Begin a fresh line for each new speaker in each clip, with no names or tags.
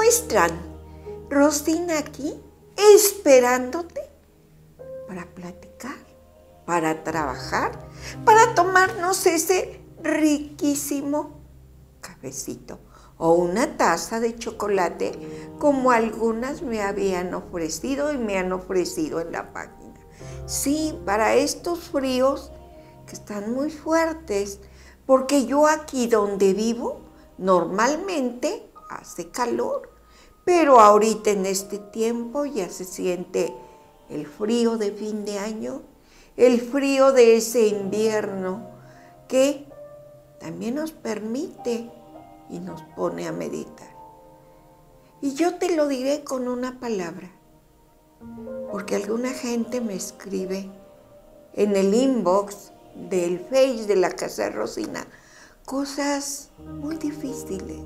están? Rosina aquí, esperándote para platicar, para trabajar, para tomarnos ese riquísimo cafecito o una taza de chocolate como algunas me habían ofrecido y me han ofrecido en la página. Sí, para estos fríos que están muy fuertes, porque yo aquí donde vivo normalmente hace calor, pero ahorita en este tiempo ya se siente el frío de fin de año, el frío de ese invierno que también nos permite y nos pone a meditar. Y yo te lo diré con una palabra, porque alguna gente me escribe en el inbox del Face de la Casa de Rosina cosas muy difíciles.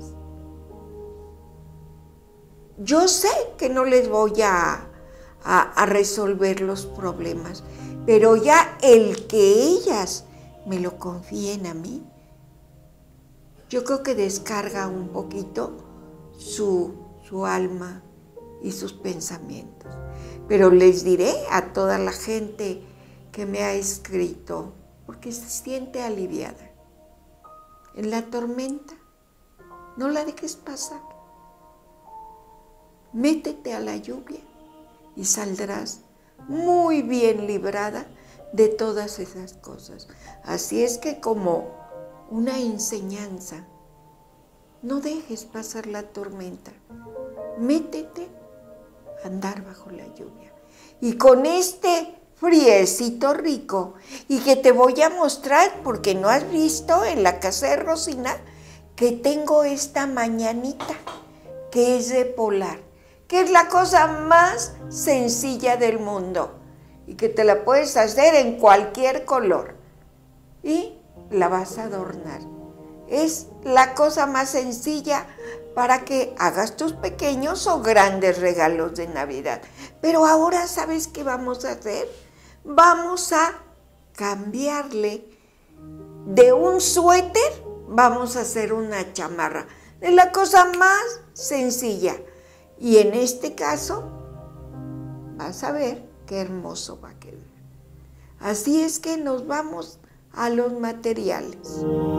Yo sé que no les voy a resolver los problemas, pero ya el que ellas me lo confíen a mí, yo creo que descarga un poquito su alma y sus pensamientos. Pero les diré a toda la gente que me ha escrito, porque se siente aliviada. En la tormenta, no la dejes pasar. Métete a la lluvia y saldrás muy bien librada de todas esas cosas. Así es que como una enseñanza, no dejes pasar la tormenta. Métete a andar bajo la lluvia. Y con este friecito rico, y que te voy a mostrar, porque no has visto en la Casa de Rosina, que tengo esta mañanita, que es de polar, que es la cosa más sencilla del mundo, y que te la puedes hacer en cualquier color, y la vas a adornar. Es la cosa más sencilla para que hagas tus pequeños o grandes regalos de Navidad. Pero ahora, ¿sabes qué vamos a hacer? Vamos a cambiarle de un suéter, vamos a hacer una chamarra, de la cosa más sencilla. Y en este caso, vas a ver qué hermoso va a quedar. Así es que nos vamos a los materiales.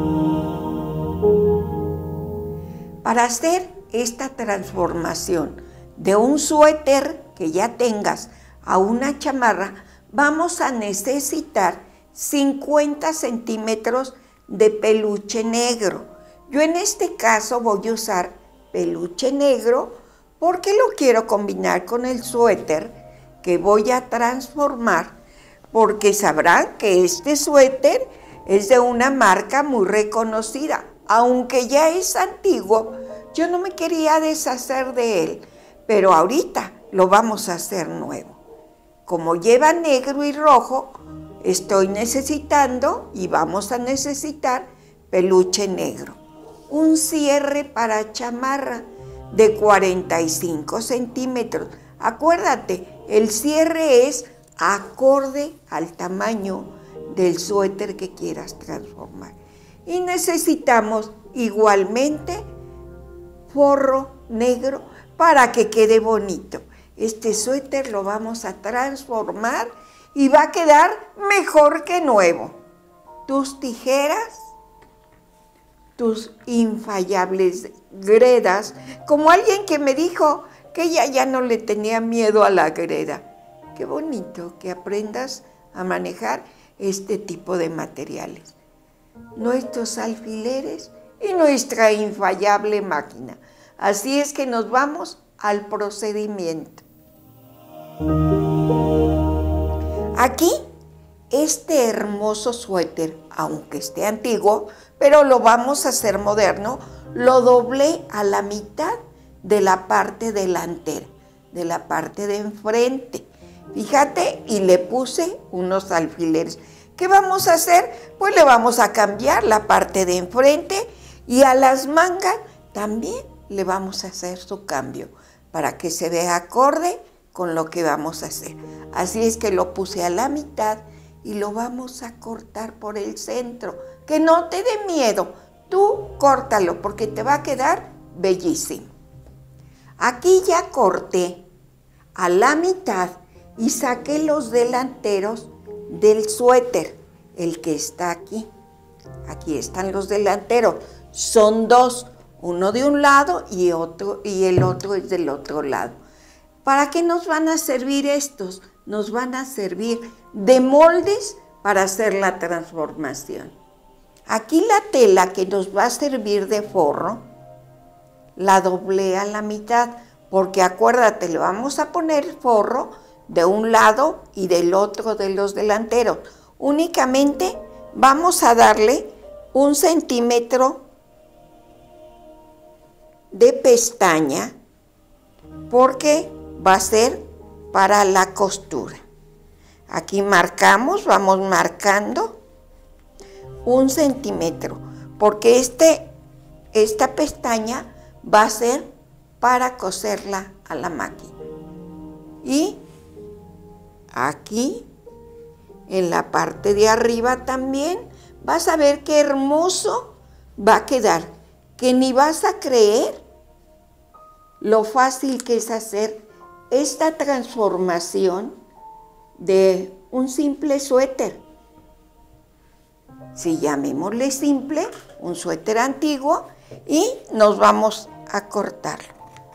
Para hacer esta transformación de un suéter que ya tengas a una chamarra, vamos a necesitar 50 centímetros de peluche negro. Yo en este caso voy a usar peluche negro porque lo quiero combinar con el suéter que voy a transformar, porque sabrán que este suéter es de una marca muy reconocida. Aunque ya es antiguo, yo no me quería deshacer de él, pero ahorita lo vamos a hacer nuevo. Como lleva negro y rojo, estoy necesitando y vamos a necesitar peluche negro. Un cierre para chamarra de 45 centímetros. Acuérdate, el cierre es acorde al tamaño del suéter que quieras transformar. Y necesitamos igualmente forro negro para que quede bonito. Este suéter lo vamos a transformar y va a quedar mejor que nuevo. Tus tijeras, tus infallables gredas, como alguien que me dijo que ella ya no le tenía miedo a la greda. Qué bonito que aprendas a manejar este tipo de materiales. Nuestros alfileres y nuestra infallable máquina. Así es que nos vamos al procedimiento. Aquí, este hermoso suéter, aunque esté antiguo, pero lo vamos a hacer moderno, lo doblé a la mitad de la parte delantera, de la parte de enfrente. Fíjate, y le puse unos alfileres. ¿Qué vamos a hacer? Pues le vamos a cambiar la parte de enfrente y a las mangas también le vamos a hacer su cambio para que se vea acorde con lo que vamos a hacer. Así es que lo puse a la mitad y lo vamos a cortar por el centro. Que no te dé miedo, tú córtalo porque te va a quedar bellísimo. Aquí ya corté a la mitad y saqué los delanteros del suéter, el que está aquí. Aquí están los delanteros. Son dos, uno de un lado y el otro es del otro lado. ¿Para qué nos van a servir estos? Nos van a servir de moldes para hacer la transformación. Aquí la tela que nos va a servir de forro, la doblé a la mitad, porque acuérdate, le vamos a poner forro de un lado y del otro de los delanteros. Únicamente vamos a darle 1 centímetro de pestaña, porque va a ser para la costura. Aquí marcamos, vamos marcando 1 centímetro, porque esta pestaña va a ser para coserla a la máquina. Y aquí, en la parte de arriba también, vas a ver qué hermoso va a quedar, que ni vas a creer lo fácil que es hacer esta transformación de un simple suéter. Si llamémosle simple, un suéter antiguo, y nos vamos a cortarlo.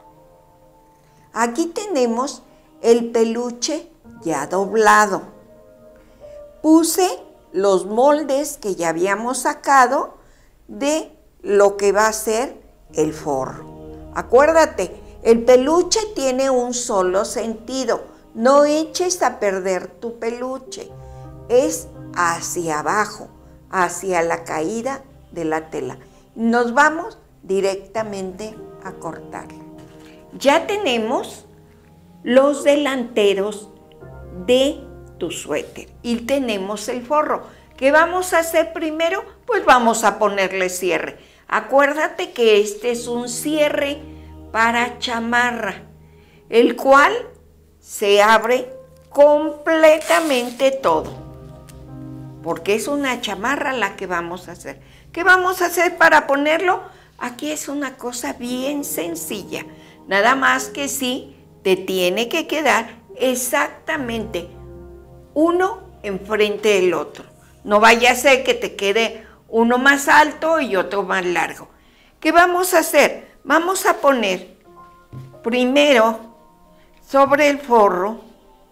Aquí tenemos el peluche ya doblado. Puse los moldes que ya habíamos sacado de lo que va a ser el forro. Acuérdate, el peluche tiene un solo sentido. No eches a perder tu peluche. Es hacia abajo, hacia la caída de la tela. Nos vamos directamente a cortarla. Ya tenemos los delanteros de tu suéter y tenemos el forro. ¿Qué vamos a hacer primero? Pues vamos a ponerle cierre. Acuérdate que este es un cierre para chamarra, el cual se abre completamente todo, porque es una chamarra la que vamos a hacer. ¿Qué vamos a hacer para ponerlo? Aquí es una cosa bien sencilla, nada más que sí te tiene que quedar exactamente uno enfrente del otro. No vaya a ser que te quede uno más alto y otro más largo. ¿Qué vamos a hacer? Vamos a poner primero sobre el forro,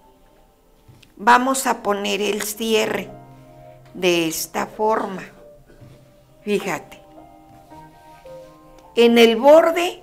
vamos a poner el cierre de esta forma. Fíjate, en el borde,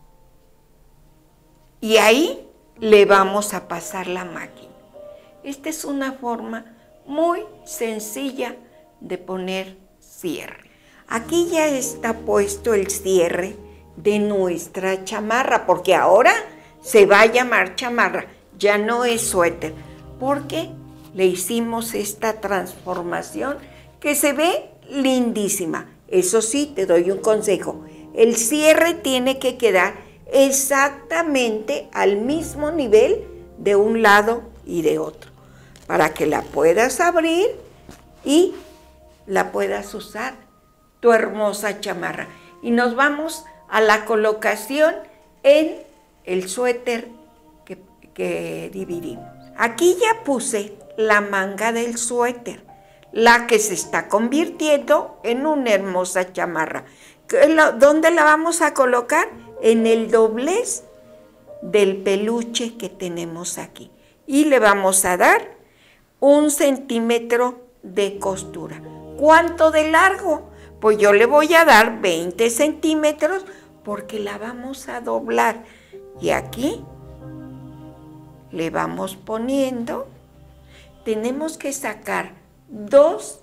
y ahí le vamos a pasar la máquina. Esta es una forma muy sencilla de poner cierre. Aquí ya está puesto el cierre de nuestra chamarra, porque ahora se va a llamar chamarra, ya no es suéter, porque le hicimos esta transformación que se ve lindísima. Eso sí, te doy un consejo, el cierre tiene que quedar exactamente al mismo nivel de un lado y de otro, para que la puedas abrir y la puedas usar, tu hermosa chamarra. Y nos vamos a la colocación en el suéter que dividimos. Aquí ya puse la manga del suéter, la que se está convirtiendo en una hermosa chamarra. ¿Dónde la vamos a colocar? En el doblez del peluche que tenemos aquí. Y le vamos a dar 1 centímetro de costura. ¿Cuánto de largo? Pues yo le voy a dar 20 centímetros porque la vamos a doblar. Y aquí le vamos poniendo. Tenemos que sacar 2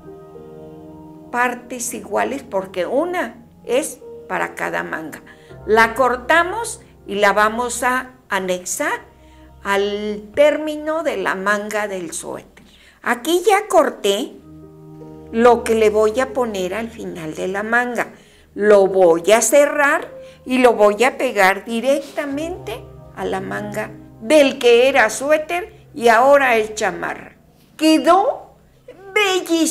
partes iguales porque una es para cada manga. La cortamos y la vamos a anexar al término de la manga del suéter. Aquí ya corté lo que le voy a poner al final de la manga. Lo voy a cerrar y lo voy a pegar directamente a la manga del que era suéter y ahora es chamarra. Quedó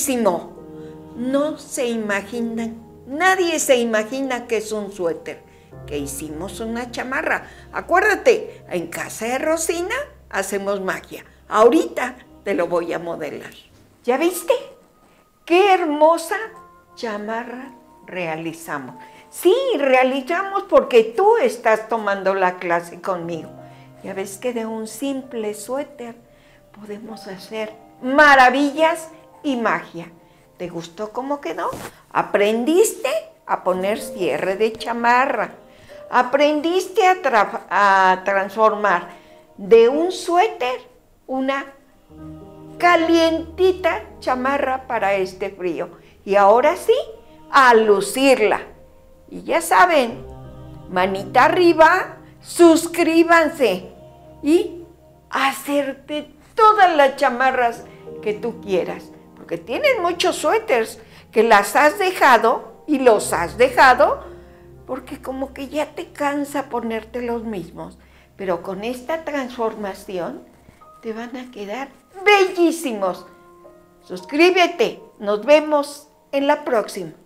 bellísimo. No se imaginan, nadie se imagina que es un suéter. que hicimos una chamarra. Acuérdate, en casa de Rosina hacemos magia. Ahorita te lo voy a modelar. ¿Ya viste? ¡Qué hermosa chamarra realizamos! Sí, realizamos porque tú estás tomando la clase conmigo. Ya ves que de un simple suéter podemos hacer maravillas y magia. ¿Te gustó cómo quedó? Aprendiste a poner cierre de chamarra. Aprendiste a transformar de un suéter una calientita chamarra para este frío. Y ahora sí, a lucirla. Y ya saben, manita arriba, suscríbanse y hacerte todas las chamarras que tú quieras. Porque tienes muchos suéteres que las has dejado y los has dejado porque como que ya te cansa ponerte los mismos. Pero con esta transformación te van a quedar bellísimos. Suscríbete, nos vemos en la próxima.